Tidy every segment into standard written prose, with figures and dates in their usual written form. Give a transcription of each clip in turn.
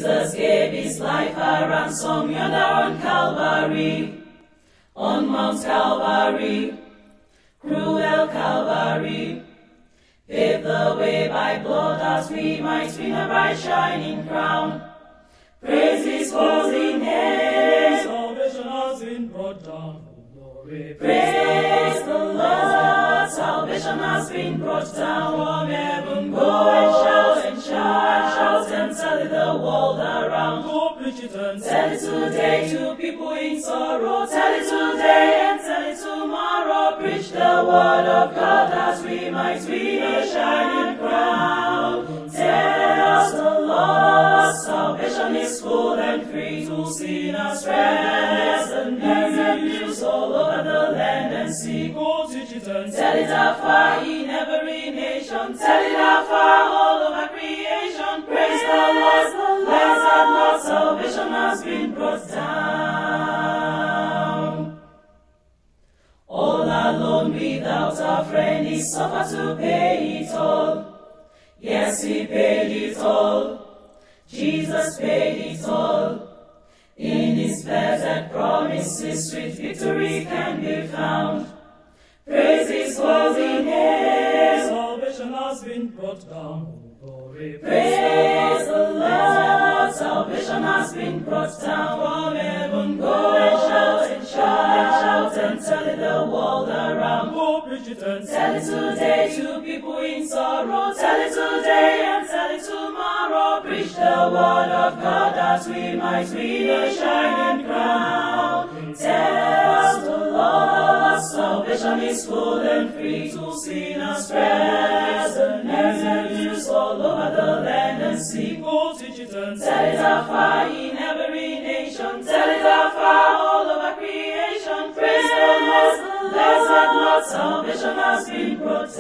Jesus gave his life a ransom yonder on Calvary, on Mount Calvary, cruel Calvary. Paved the way by blood as we might win a bright shining crown. Praise his holy name. Salvation has been brought down. Glory. Praise the Lord. Salvation has been brought down from heaven. Go and shout and shout and shout and tell it the world around. Go preach it and Tell it today to people in sorrow. Tell it today and tell it tomorrow. Preach the word of God as we might win a shining crown. Tell the Lord salvation is full and free to sinners rest. And news all over the land and sea. go teach it and Tell it afar in every nation. Tell it afar all over creation. Praise the Lord, blessed Lord, salvation has been brought down. All alone without a friend, he suffered to pay it all. Yes, he paid it all. Jesus paid it all. In his blessed promises, sweet victory can be found. Praise his holy name. salvation has been brought down. Glory. Praise the Lord. Salvation has been brought down from heaven. Go and shout and shout and shout and tell it the world around. Go preach it and Tell it today to people in sorrow. Tell it today and tell it tomorrow. Preach the word of God that we might win a shining crown. Tell the Lord salvation is full and free to sinners present. And news all over the land and sea. go teach it and Tell it afar in every nation. Tell it afar all over creation. Praise the Lord, blessed Lord, salvation has been brought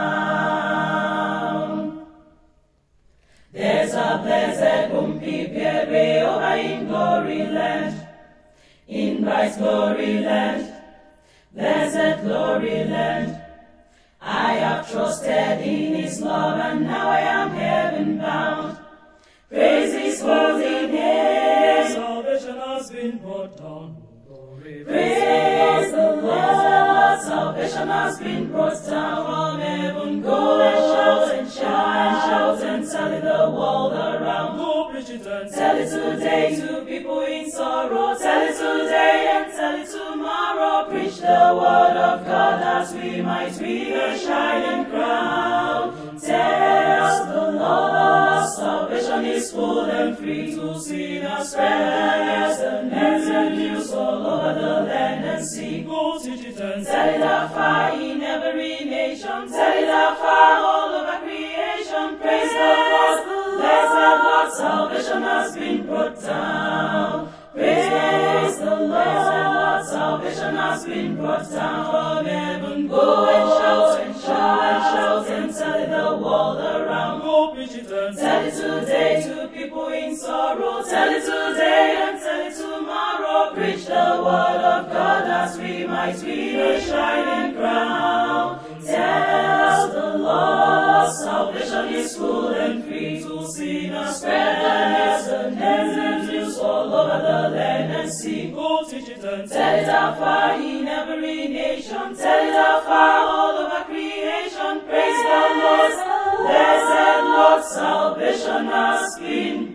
down. There's a blessed home prepared way over in glory land, in bright glory land, blessed glory land. I have trusted in his love and now I am heaven bound. Praise his holy name. salvation has been brought down. Glory. Praise the Lord. Salvation has been brought down from heaven. Go and shout and shout and shout and tell it the world around. Go preach it and Tell it today to people in sorrow. Tell it today and tell it tomorrow. Preach the word of God that we might win a shining crown. Tell the Lord salvation is full and free to sinners rest. And news all over the land and sea. go teach it and Tell it afar in every nation. Tell it afar all over creation. Praise the Lord, blessed Lord, salvation has been brought down. Praise the Lord, salvation has been brought down from heaven. Go and shout and shout and shout and tell it the world around. go preach it and Tell it today to people in sorrow. Tell it today and tell it tomorrow. Preach the word of God as we might win a shining crown. Tell the Lord salvation is full and free to sinners present. And news all over the land and sea. go teach it and Tell it afar in every nation. Tell it afar all over creation. Praise the Lord, blessed Lord, salvation has been